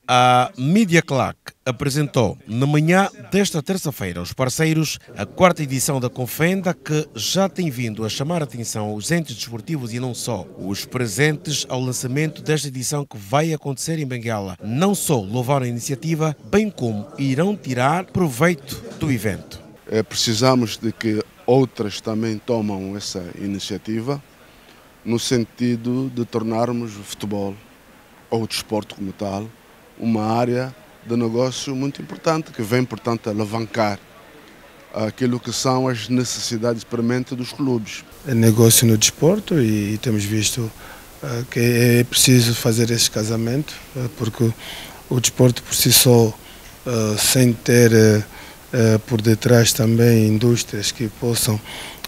A Media Clack apresentou na manhã desta terça-feira aos parceiros a quarta edição da Confenda, que já tem vindo a chamar a atenção aos entes desportivos e não só. Os presentes ao lançamento desta edição, que vai acontecer em Benguela, não só louvaram a iniciativa, bem como irão tirar proveito do evento. Precisamos de que outras também tomam essa iniciativa, no sentido de tornarmos o futebol, ou o desporto como tal, uma área de negócio muito importante, que vem, portanto, alavancar aquilo que são as necessidades premente dos clubes. É negócio no desporto e temos visto que é preciso fazer esse casamento, porque o desporto por si só, sem ter por detrás também indústrias que possam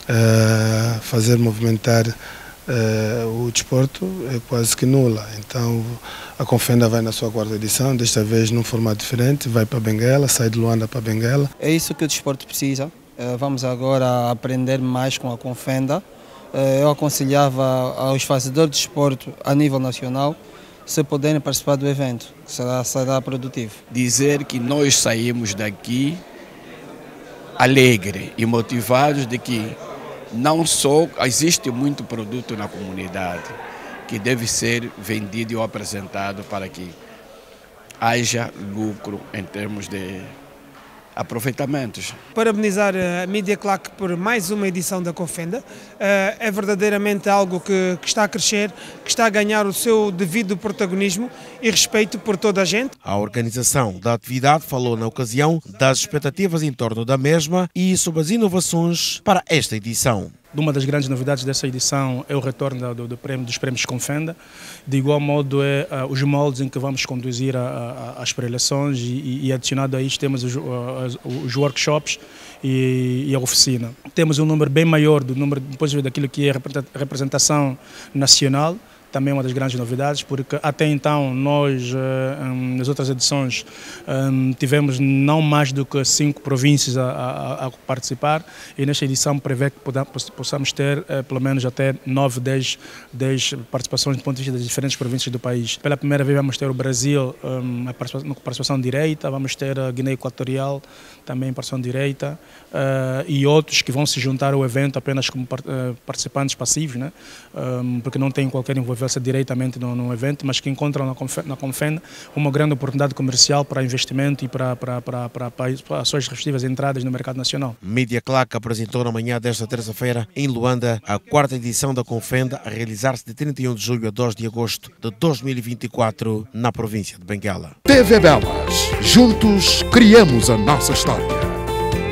fazer movimentar o desporto, é quase que nula. Então a Confenda vai na sua quarta edição, desta vez num formato diferente, vai para Benguela, sai de Luanda para Benguela. É isso que o desporto precisa. Vamos agora aprender mais com a Confenda. Eu aconselhava aos fazedores de desporto a nível nacional, se puderem participar do evento, que será produtivo. Dizer que nós saímos daqui alegres e motivados de que não só existe muito produto na comunidade que deve ser vendido ou apresentado para que haja lucro em termos de aproveitamentos. Parabenizar a Media Clack por mais uma edição da Confenda. É verdadeiramente algo que está a crescer, que está a ganhar o seu devido protagonismo e respeito por toda a gente. A organização da atividade falou na ocasião das expectativas em torno da mesma e sobre as inovações para esta edição. Uma das grandes novidades dessa edição é o retorno dos prémios Confenda. De igual modo, os moldes em que vamos conduzir as preleções e adicionado a isto temos os workshops e a oficina. Temos um número bem maior depois daquilo que é a representação nacional. Também uma das grandes novidades, porque até então nós, nas outras edições, tivemos não mais do que 5 províncias a participar, e nesta edição prevê que possamos ter pelo menos até 9, 10 participações do ponto de vista das diferentes províncias do país. Pela primeira vez vamos ter o Brasil uma participação direta, vamos ter a Guiné Equatorial também em participação direta, e outros que vão se juntar ao evento apenas como participantes passivos, né? Porque não têm qualquer envolvimento diretamente no evento, mas que encontram na Confenda uma grande oportunidade comercial para investimento e para as suas respectivas entradas no mercado nacional. Media Clack apresentou na manhã desta terça-feira em Luanda a quarta edição da Confenda, a realizar-se de 31 de julho a 2 de agosto de 2024 na província de Benguela. TV Belas, juntos criamos a nossa história.